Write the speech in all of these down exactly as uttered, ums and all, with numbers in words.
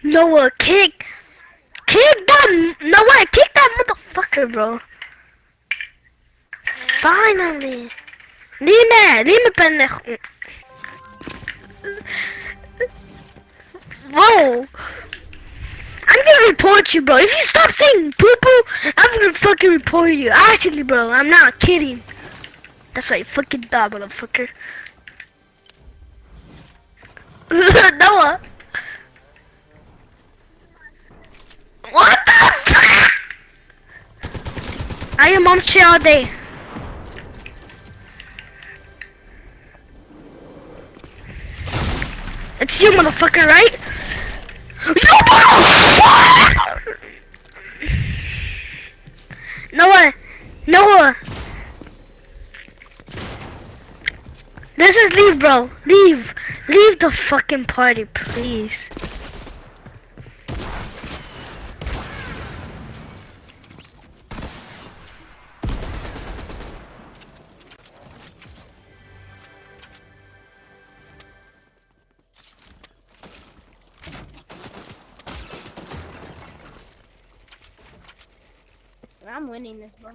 Noah, kick, kick that, Noah, kick that motherfucker, bro. Finally. Dime, dime, pendejo. Whoa. I'm gonna report you, bro. If you stop saying poo poo, I'm gonna fucking report you. Actually, bro, I'm not kidding. That's what you fucking thought, motherfucker. Noah. What the fuck? I am on shit all day. It's you, motherfucker, right? You motherfucker! Noah, Noah. This is leave, bro. Leave. Leave the fucking party, please. I'm winning this, bro.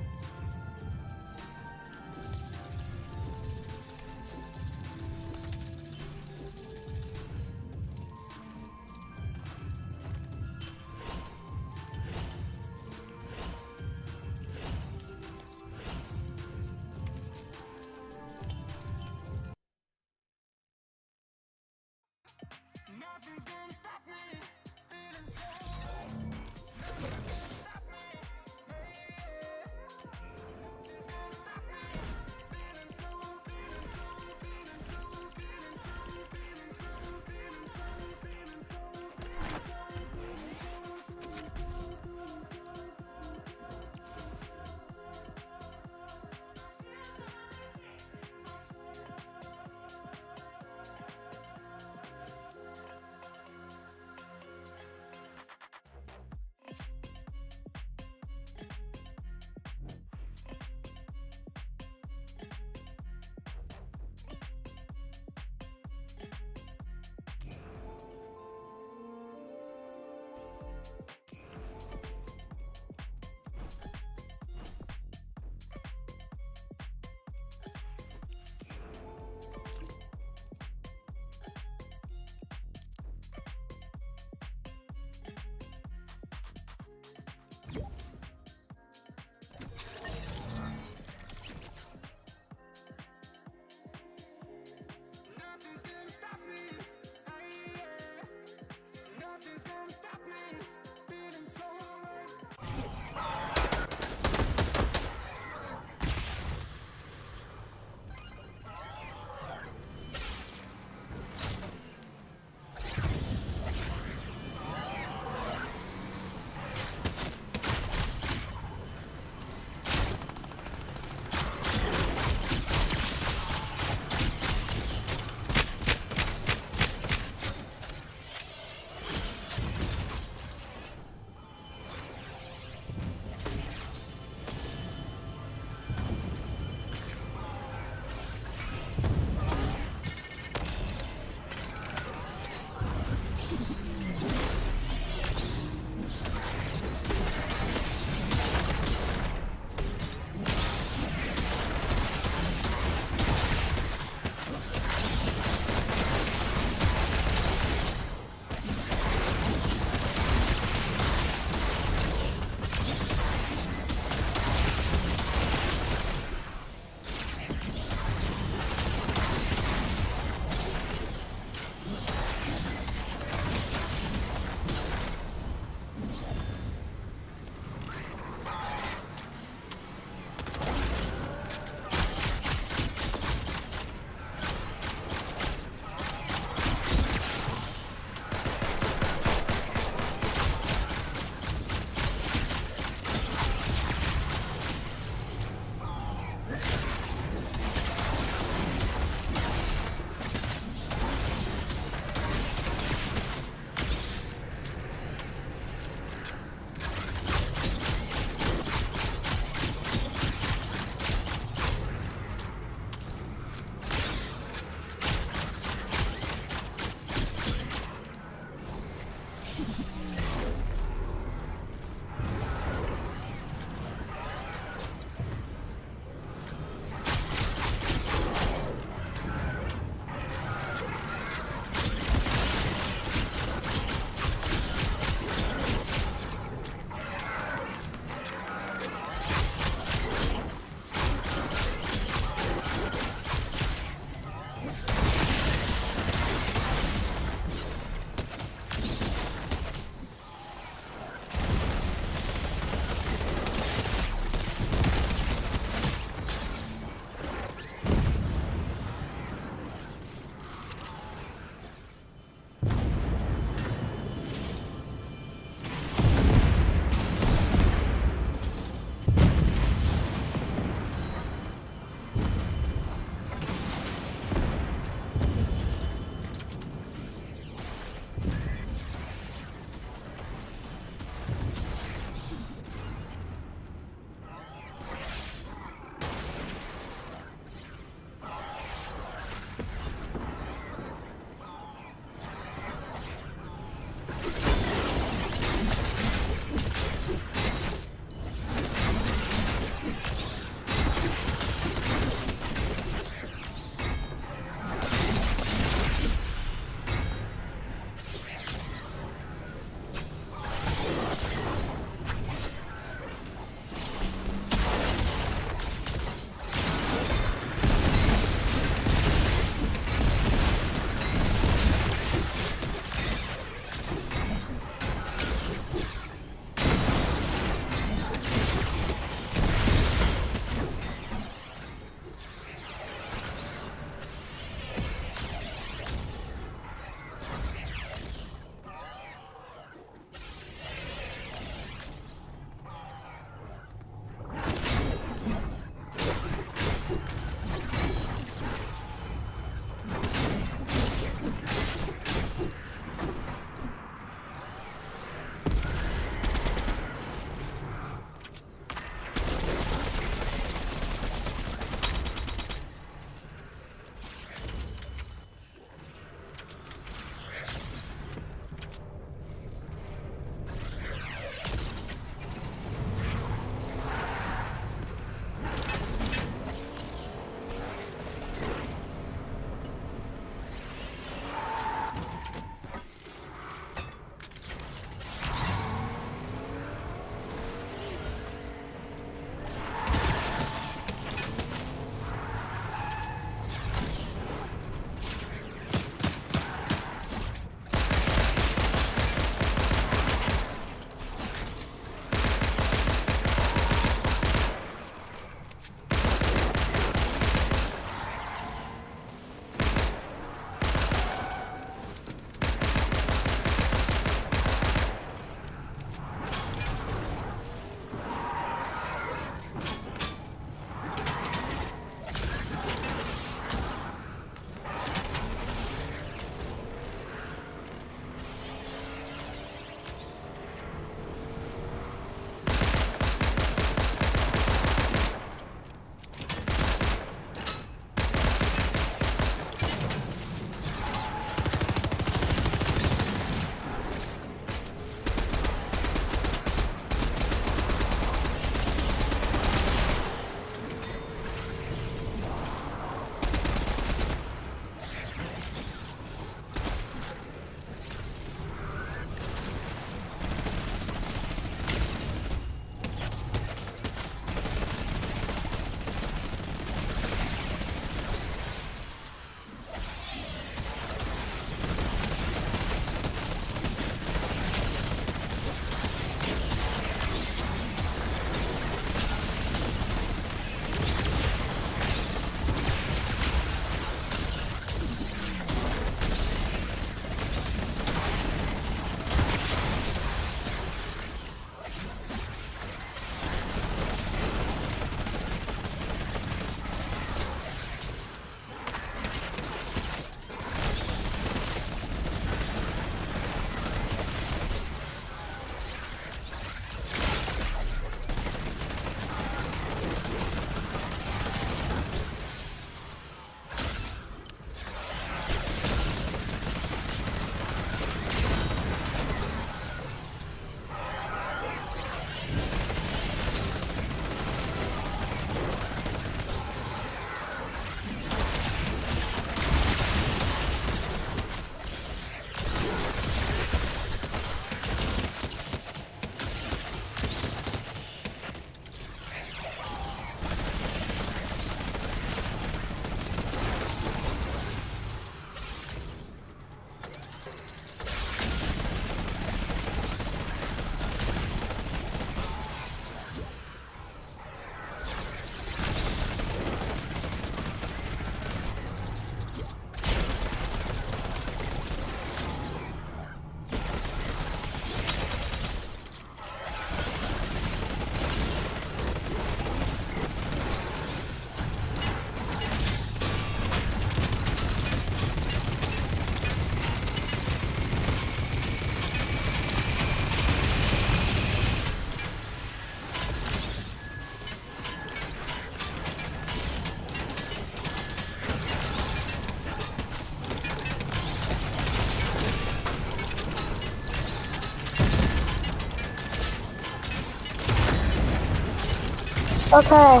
Okay.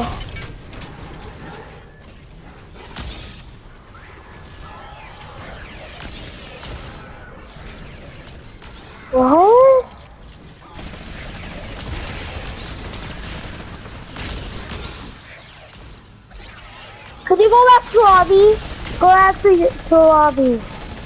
What? Could you go back to lobby? Go back to, to lobby.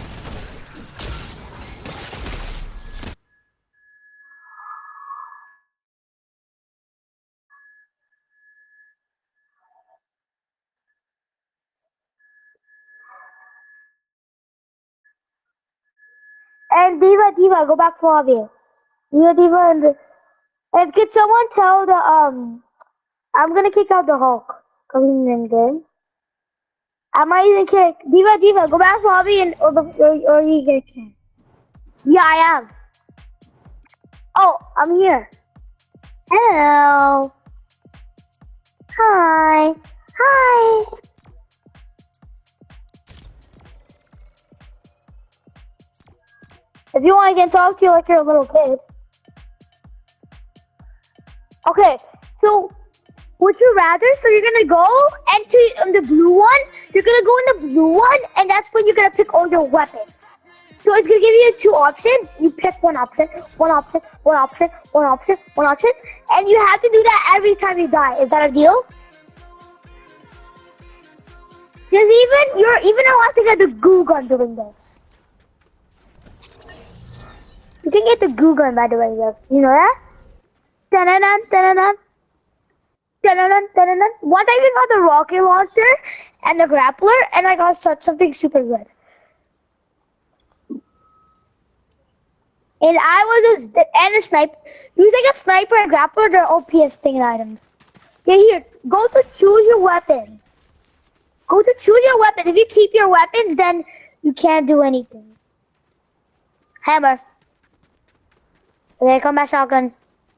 And Diva, Diva, go back to lobby. Diva, Diva, and, and could someone tell the, um, I'm gonna kick out the Hulk. Coming in game. I might even kick. Diva, Diva, go back to lobby and, or, the, or, or you get kicked. Yeah, I am. Oh, I'm here. Hello. Hi. Hi. If you want, I can talk to you like you're a little kid. Okay, so would you rather? So you're gonna go into um, the blue one. You're gonna go in the blue one, and that's when you're gonna pick all your weapons. So it's gonna give you two options. You pick one option, one option, one option, one option, one option, and you have to do that every time you die. Is that a deal? Because even you're even allowed to get the goo gun doing this. You can get the goo gun by the way, yes. You know that? Da-da-dun, da-da-dun. Da-da-dun, da-da-dun. Once I even got the rocket launcher and the grappler, and I got such something super good. And I was a, and a sniper. Using a sniper and grappler, they're O P S thing items. Yeah, here, go to choose your weapons. Go to choose your weapon. If you keep your weapons, then you can't do anything. Hammer. Okay, come back, shotgun.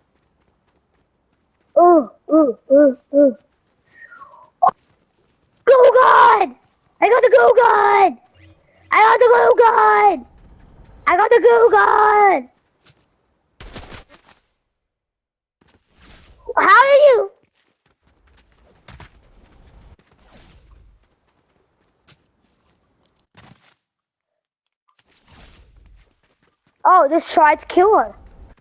Ooh, ooh, ooh, ooh. Oh, glue gun! I got the glue gun! I got the glue gun! I got the glue gun! How did you? Oh, just tried to kill us.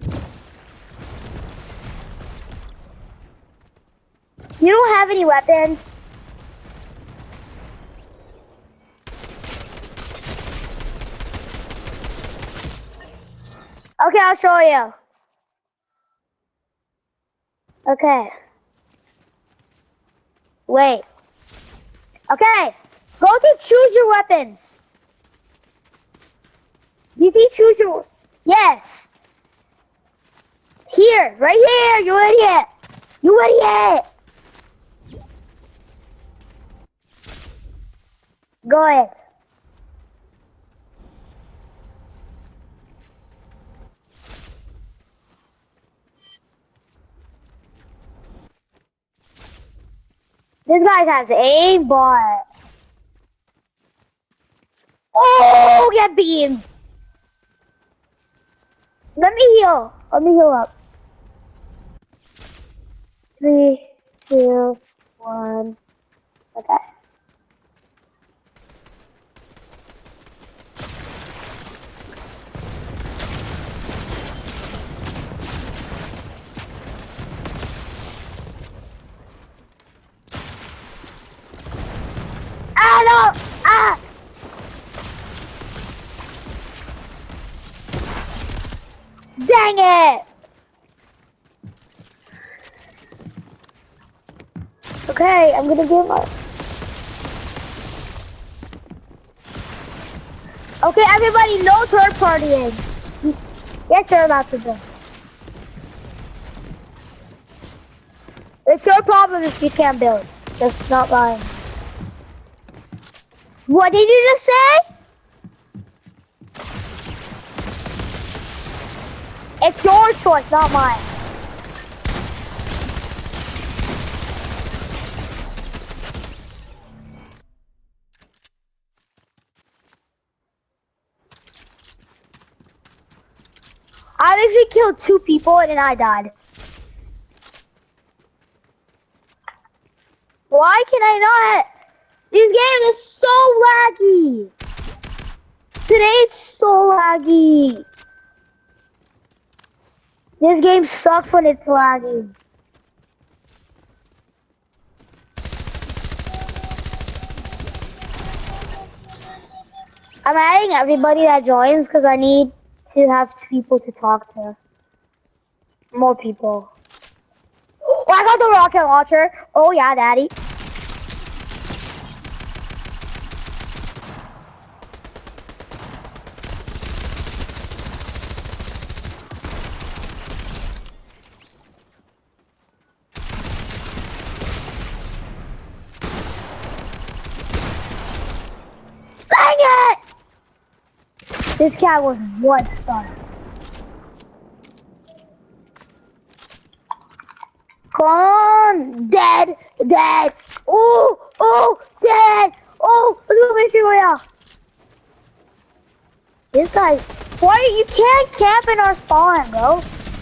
You don't have any weapons. Okay, I'll show you. Okay. Wait. Okay. Go to choose your weapons. You see choose your... Yes. Here. Right here. You idiot. You idiot. Go ahead. This guy has a bot. Oh, get beamed. Let me heal. Let me heal up. Three, two, one. Okay. Ah, no! Ah! Dang it! Okay, I'm gonna give up. Okay, everybody, no third partying. Yes, you're allowed to do. It's your problem if you can't build. That's not lying. What did you just say? It's your choice, not mine. I actually killed two people and then I died. Why can I not? This game is so laggy. Today it's so laggy. This game sucks when it's laggy. I'm adding everybody that joins because I need to have people to talk to. More people. Oh, I got the rocket launcher. Oh yeah, daddy. Dang it! This cat was one son. Come on, dead, dead. Oh, oh, dead. Oh, look at me through here. This guy, why you can't camp in our spawn, bro?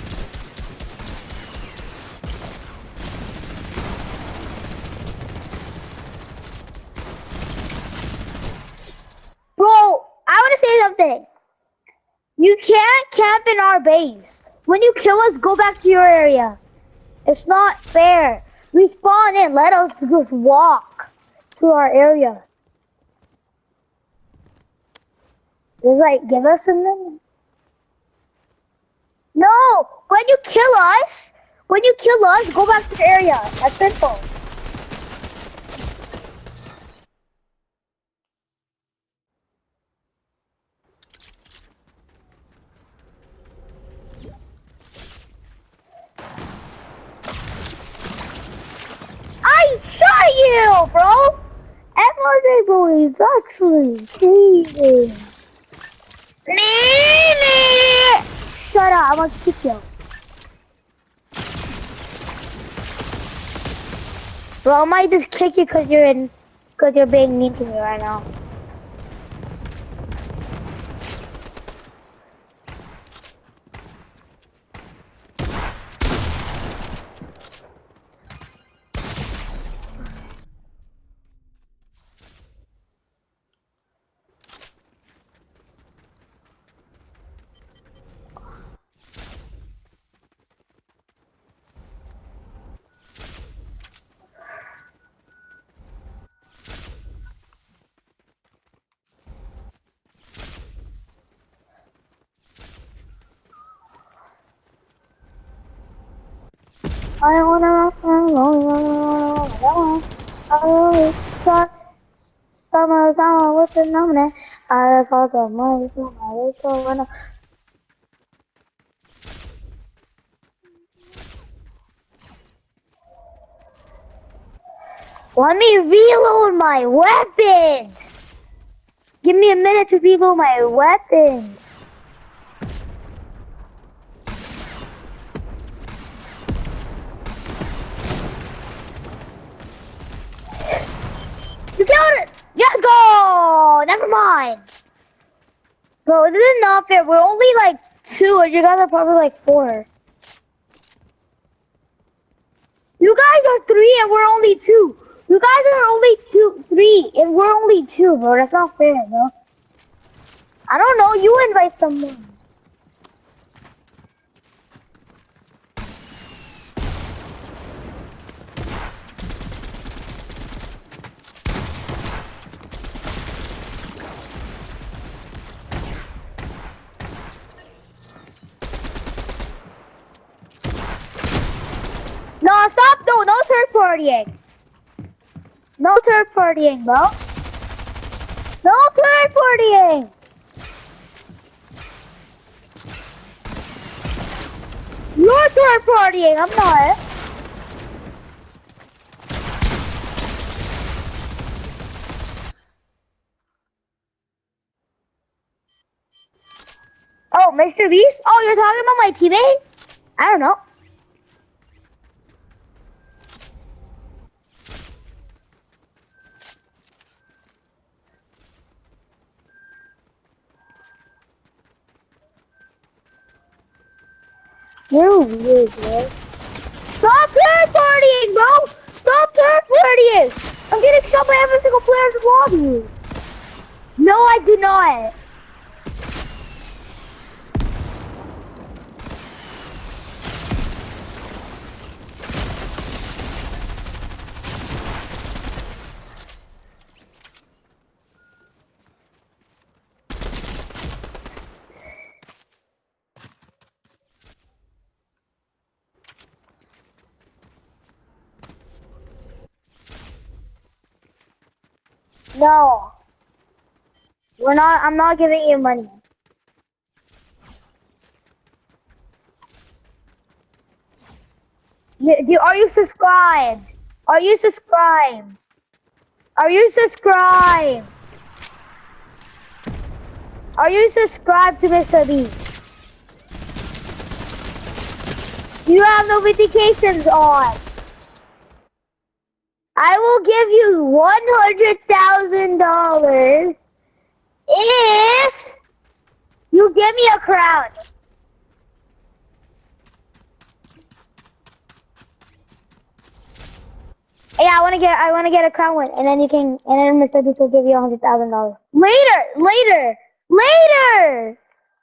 Bro, I want to say something. You can't camp in our base. When you kill us, go back to your area. It's not fair. We spawn in. Let us just walk to our area. Just like give us something. No, when you kill us, when you kill us, go back to your area. That's simple. I shot you, bro! M R J boy is actually cheating. Shut up, I'm gonna kick you. Bro, I might just kick you cause you're in, cause you're being mean to me right now. I don't wanna rock and roll, I don't wanna start summer, summer, what's the name? I just want some money, so I just wanna. Let me reload my weapons! Give me a minute to reload my weapons! You killed it! Let's go! Never mind! Bro, this is not fair. We're only like two and you guys are probably like four. You guys are three and we're only two. You guys are only two, three and we're only two, bro. That's not fair, bro. I don't know. You invite someone. No, stop! No, no third partying. No third partying, bro. No third partying. You're third partying. I'm not. Oh, Mister Beast? Oh, you're talking about my teammate? I don't know. You're weird, bro. Stop third partying, bro! Stop turret flirting! I'm getting shot by every single player in the lobby. No, I do not. No. We're not, I'm not giving you money. You, do, are you subscribed? Are you subscribed? Are you subscribed? Are you subscribed to Mister Beast? You have notifications on. I will give you one hundred thousand dollars if you give me a crown. Yeah, I want to get, I want to get a crown one, and then you can, and then Mister Beast will give you a hundred thousand dollars later, later, later.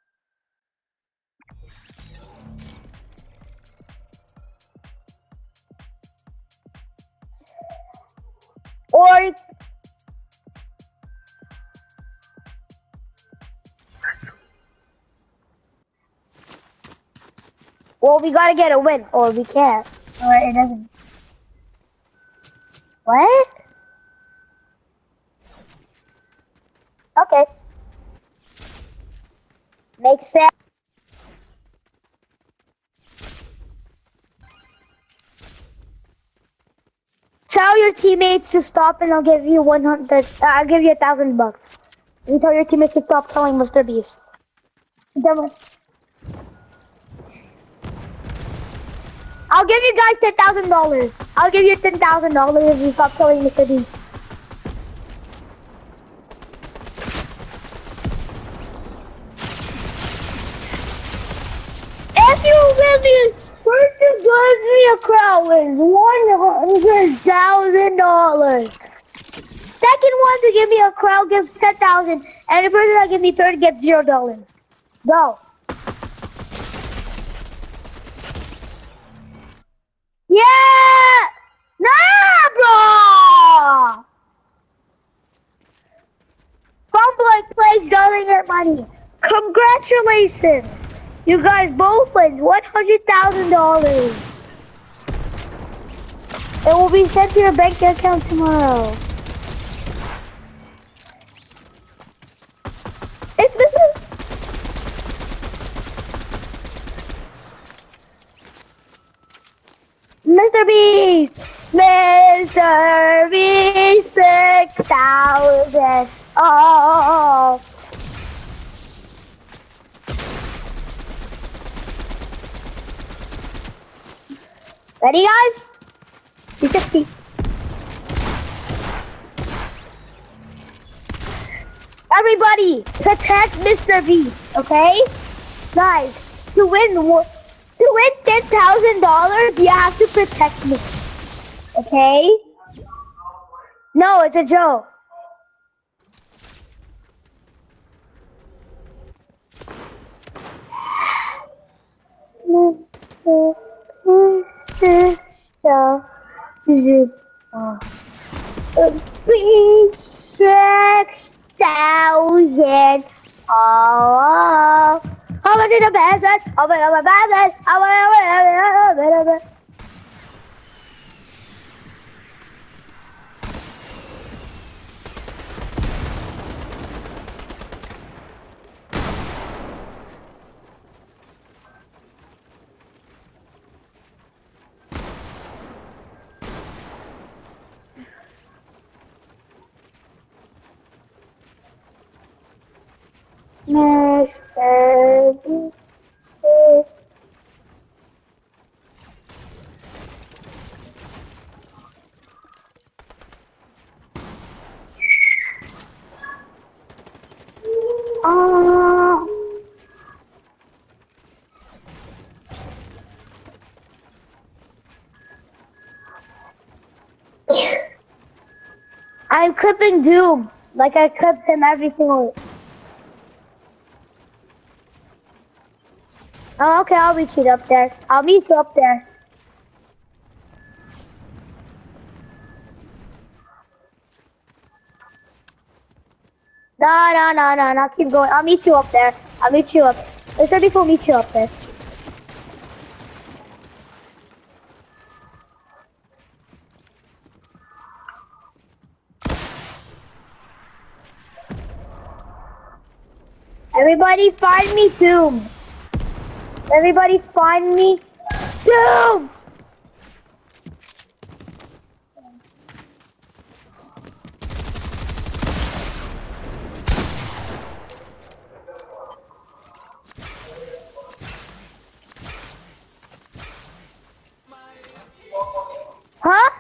Or well, we gotta get a win, or we can't, or it doesn't. What? Okay. Makes sense. Tell your teammates to stop, and I'll give you one hundred. Uh, I'll give you a thousand bucks. You tell your teammates to stop killing Mister Beast. Done. I'll give you guys ten thousand dollars. I'll give you ten thousand dollars if you stop killing Mister Beast. If you give me, first you give me a crown with one hundred thousand dollars. Second one to give me a crown gives ten thousand, and the person that give me third gets zero dollars. Go. Yeah! Nah, bro! Public place doesn't get money. Congratulations! You guys both win one hundred thousand dollars. It will be sent to your bank account tomorrow. It's Mister Mister Beast! Mister Beast six thousand. Oh. Ready, guys? three sixty. Everybody, protect Mister Beast, okay? Guys, to win to win ten thousand dollars, you have to protect me, okay? No, it's a joke. Six thousand. Oh, how much is the best? How much is the best? How much is the best? Mister Beast. Oh. I'm clipping Doom. Like I clipped him every single... Oh, okay, I'll meet you up there. I'll meet you up there. No, no, no, no, no, keep going. I'll meet you up there. I'll meet you up. It's ready for meet you up there. Everybody find me Doom. Everybody find me Doom. Huh?